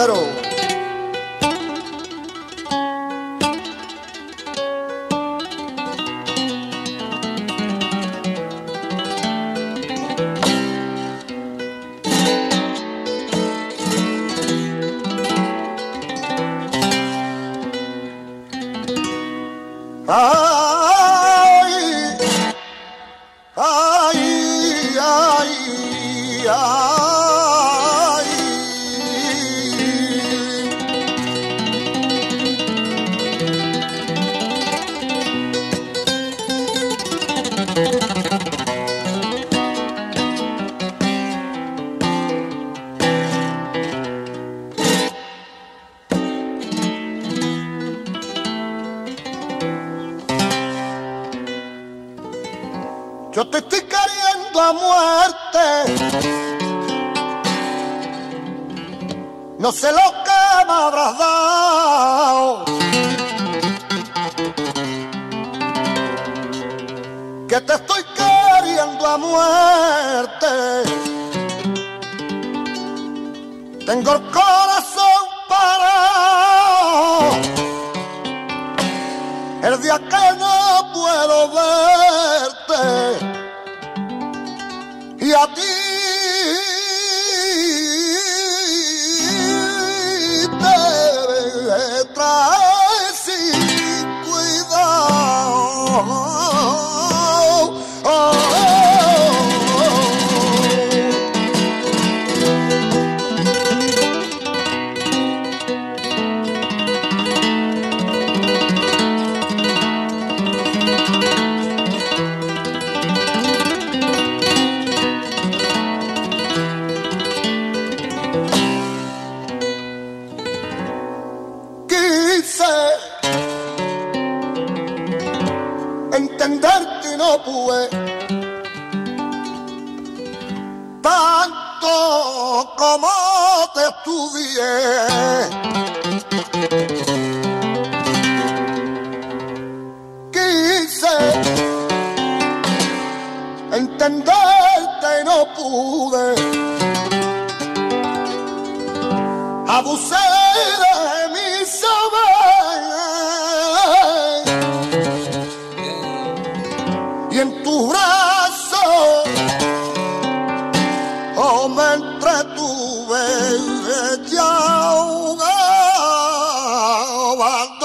pero yo te estoy queriendo a muerte. No sé lo que me habrás dado, que te estoy queriendo a muerte. Tengo el corazón parado el día que no puedo verte, y a ti te traes sin cuidado. Entenderte y no pude, tanto como te estudié. Quise entenderte y no pude, abusé de mi saber, y en tu brazo me entretuve, ya ahogaba.